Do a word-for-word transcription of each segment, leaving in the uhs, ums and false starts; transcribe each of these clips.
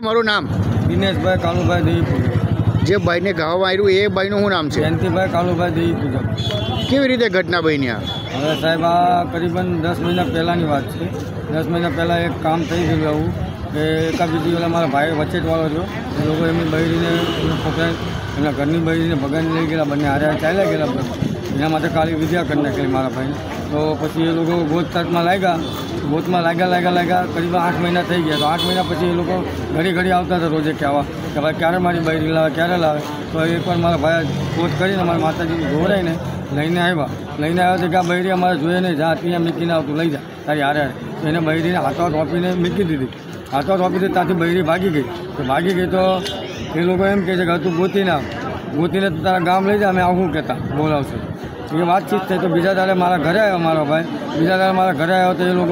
તમારું નામ? દિનેશભાઈ કાલુભાઈ દેવી પૂજક। જે ભાઈને ઘાવ માર્યું એ ભાઈનું શું નામ છે? જયંતિભાઈ કાલુભાઈ દેવી પૂજક। કેવી રીતે ઘટના બની આ? હવે સાહેબ આ કરીબન દસ મહિના પહેલાંની વાત છે। દસ મહિના પહેલાં એક કામ થઈ ગયું આવું કે એકા બીજી પેલા મારા ભાઈ વચ્ચેવાળો છો એ લોકો એમની બૈરીને પકડાય એમના ઘરની બૈરીને ભગાઈને લઈ ગયેલા, બંને હારે ચાલ્યા ગયેલા। એના માટે કાલી વિદ્યા કરી નાખેલી મારા ભાઈને। તો પછી એ લોકો ગોતતાટમાં લાગ્યા, ગોતમાં લાગ્યા લાગ્યા લાગ્યા કરીબ આઠ મહિના થઈ ગયા। તો આઠ મહિના પછી એ લોકો ઘડી ઘડી આવતા હતા રોજે કહેવા કે ભાઈ ક્યારે મારી બૈરી લાવે, ક્યારે લાવે। તો એકવાર મારા ભાઈ ગોત કરીને મારા માતાજીને દોરાઈને લઈને આવ્યા લઈને આવ્યા તો કે આ બૈરી અમારે જોઈએ નહીં, જા ત્યાં મૂકીને આવતું લઈ જા તારી હારે હારે। તો એને બૈરીને હાથો રોપીને મૂકી દીધી, હાથો રોપી દીધી ત્યાંથી બૈરી ભાગી ગઈ। તો ભાગી ગઈ તો એ લોકો એમ કહે છે કે તું ગોતીને આવ, ગોતીને તો તારા ગામ લઈ જા, અમે આવું કહેતા બોલાવશે। એ વાતચીત થઈ તો બીજા દાડે મારા ઘરે આવ્યો મારો ભાઈ, બીજા દાડે મારા ઘરે આવ્યો તો એ લોકો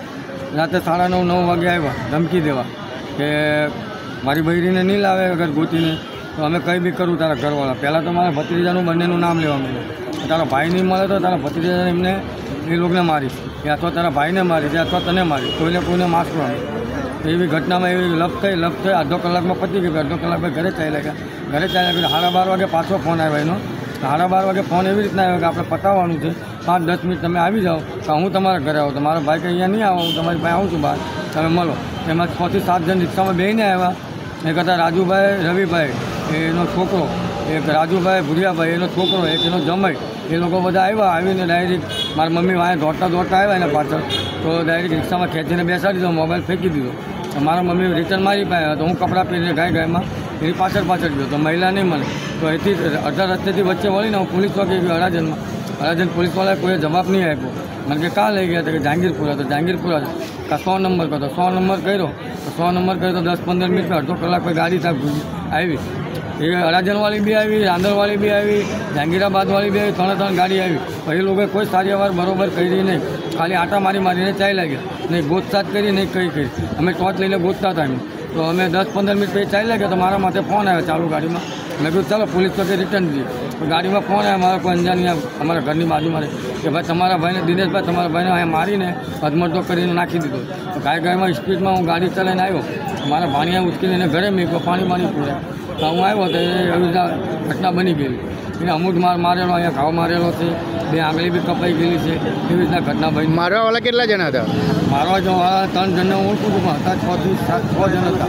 રાતે સાડા નવ નવ વાગે આવ્યા ધમકી દેવા કે મારી બૈરીને નહીં લાવે અગર ગોતીને તો અમે કંઈ બી કરું તારા ઘરવાળા। પહેલાં તો મારા ભત્રીજાનું બંનેનું નામ લેવા માંડ્યું, તારા ભાઈ નહીં મળે તો તારા ભત્રીજાને એમને એ લોકોને મારીશ, કે અથવા તારા ભાઈને મારીશ, અથવા તને મારીશ, કોઈને કોઈને મારશું। એવી ઘટનામાં એવી લપ થઈ લપ થઈ અડધો કલાકમાં પતી ગઈ। અડધો કલાકમાં ઘરે ચાલ્યા ગયા, ઘરે ચાલ્યા ગયા સાડા બાર વાગે પાછો ફોન આવ્યો એનો। સાડા બાર વાગે ફોન એવી રીતના આવ્યો કે આપણે પતાવવાનું છે, પાંચ દસ મિનિટ તમે આવી જાઓ તો હું તમારા ઘરે આવું। તો મારો ભાઈ કે અહીંયા નહીં આવો, હું તમારી પાસે આવું છું બહાર, તમે મળો। એમાં છથી સાત જણ રિક્ષામાં બેસીને આવ્યા। એક હતા રાજુભાઈ રવિભાઈ એનો છોકરો, એક રાજુભાઈ ભુરિયાભાઈ એનો છોકરો, એક એનો જમાઈ, એ લોકો બધા આવ્યા। આવીને ડાયરેક્ટ મારી મમ્મી વાંહે દોડતા દોડતા આવ્યા એના પાછળ, તો ડાયરેક્ટ રિક્ષામાં ખેંચીને બેસાડી દીધો, મોબાઈલ ફેંકી દીધો। મારા મમ્મી રિટર્ન મારી પાસે તો હું કપડાં પહેરીને ગાય ગાયમાં એની પાછળ પાછળ ગયો તો મહિલા નહીં મળે। તો એથી અડધા રસ્તેથી વચ્ચે વળીને હું પોલીસ વાગે ગયો અડાજનમાં। અડાજન પોલીસવાળાએ કોઈએ જવાબ નહીં આપ્યો। મને કે કાં લઈ ગયા હતા કે જહાંગીરપુરા, તો જહાંગીરપુરા કાં સો નંબર કરતો, સો નંબર કર્યો તો સો નંબર કર્યો તો દસ પંદર મિનિટમાં અડધો કલાક પછી ગાડી ત્યાં આવી। એ અડાજણવાળી બી આવી, રાંદરવાળી બી આવી, જહાંગીરાબાદવાળી બી આવી, ત્રણે ત્રણ ગાડી આવી। પણ એ લોકોએ કોઈ સારી વાર બરોબર કરી નહીં, ખાલી આટા મારી મારીને ચાલ્યા ગયા, નહીં ગોતસાત કરી નહીં કંઈ કરી। અમે ટોર્ચ લઈને ગોતતા હતા એમ, તો અમે દસ પંદર મિનિટ પછી ચાલ્યા ગયા તો મારા માથે ફોન આવ્યો ચાલુ ગાડીમાં। મેં કીધું ચાલો પોલીસ ચોકે રિટર્ન દઈએ। તો ગાડીમાં ફોન આવ્યા મારા કોઈ અંજાની અમારા ઘરની બાજુમાં રહે કે ભાઈ તમારા ભાઈને દિનેશભાઈ તમારા ભાઈને અહીંયા મારીને અધમરતો કરીને નાખી દીધો। તો ગાય ગાયમાં સ્પીડમાં હું ગાડી ચલાવીને આવ્યો, મારા ભાણિયા ઉચકીને એને ઘરે મૂક્યો, પાણી પાણી પૂર્યા। તો હું આવ્યો તો એ એવી રીતના ઘટના બની ગયેલી। એને અમુક માર મારેલો, અહીંયા ઘાવ મારેલો છે, બે આંગળી બી કપાઈ ગયેલી છે, એવી રીતના ઘટના બની। મારવાવાળા કેટલા જણા હતા? મારવા જો ત્રણ જણને ઓળખું છું, હતા છ થી સાત છ જણ હતા।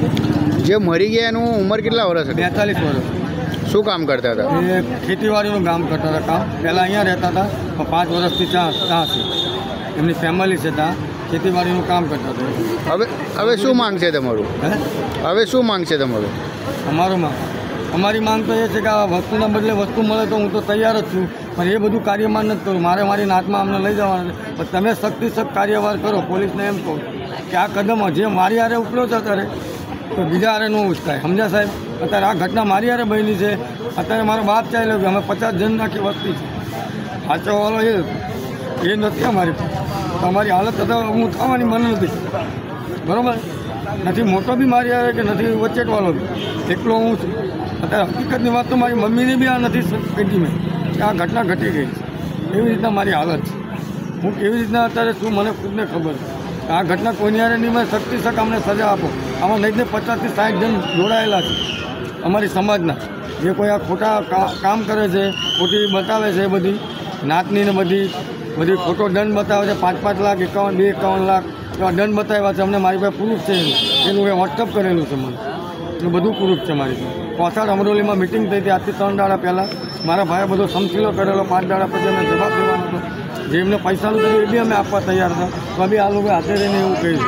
જે મરી ગયા એનું ઉંમર કેટલા વર્ષ હતી? બેતાલીસ વર્ષ। શું કામ કરતા હતા? એ ખેતીવાડીનું કામ કરતા હતા કામ, પહેલાં અહીંયા રહેતા હતા પણ પાંચ વર્ષથી ત્યાં ત્યાં છે, એમની ફેમિલી છે ત્યાં, ખેતીવાડીનું કામ કરતા હતા। હવે હવે શું માંગ છે તમારું? હે હવે શું માંગ છે તમારું? અમારું માંગ અમારી માંગ તો એ છે કે આ વસ્તુના બદલે વસ્તુ મળે તો હું તો તૈયાર જ છું, પણ એ બધું કાર્યમાં નથી કરું। મારે મારી નાતમાં અમને લઈ જવાના છે, પણ તમે સખ્તી સખ્ત કાર્યવાર કરો। પોલીસને એમ કહો કે આ કદમ જે મારી હારે ઉપલો છે અત્યારે તો બીજા હારે ન ઉચકાય, સમજ્યા સાહેબ? અત્યારે આ ઘટના મારી હારે બની છે, અત્યારે મારો બાપ ચાલ્યો કે અમે પચાસ જણ નાખી વસ્તી છે, સાચોવાળો એ એ નથી અમારી, અમારી હાલત અત્યારે હું થવાની મને નથી, બરાબર? નથી મોટો બી મારી હારે કે નથી વચ્ચેટવાળો બી, એકલો હું છું। અત્યારે હકીકતની વાત તો મારી મમ્મીની બી આ નથી કીધી મેં કે આ ઘટના ઘટી ગઈ છે, એવી રીતના મારી હાલત છે। હું કેવી રીતના અત્યારે શું મને ખુદને ખબર છે, આ ઘટના કોઈની હારે નહીં, મેં શક્તિ શક અમને સજા આપો। આમાં નહીં ને પચાસથી સાઠ જણ જોડાયેલા છે અમારી સમાજના, જે કોઈ આ ખોટા કામ કરે છે, ખોટી બતાવે છે, બધી નાતની ને બધી બધી ખોટો દંડ બતાવે છે, પાંચ પાંચ લાખ એકાવન બે એકાવન લાખ એવા દંડ બતાવ્યા છે। અમને મારી પાસે પ્રૂફ છે એનું, એ વોટ્સઅપ કરેલું છે મને, એનું બધું પ્રૂફ છે મારી પાસે। કોસાડ અમરોલીમાં મિટિંગ થઈ હતી આજથી ત્રણ દાડા પહેલાં, મારા ભાઈએ બધો સમસીલો કરેલો, પાંચ દાડા પછી અમે જવાબ દેવાનો હતો, જે એમને પૈસાનું કર્યું એ બી અમે આપવા તૈયાર હતા, તો બી આ લોકો હાથે રહીને એવું કહ્યું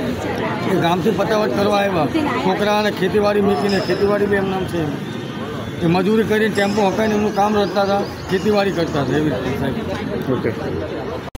કે ગામથી પતાવટ કરવા આવ્યા, છોકરા અને ખેતીવાડી મૂકીને, ખેતીવાડી બી એમ નામ છે એ મજૂરી કરીને ટેમ્પો હકાઈને એમનું કામ રચતા હતા, ખેતીવાડી કરતા હતા, એવી રીતે સાહેબ। ઓકે।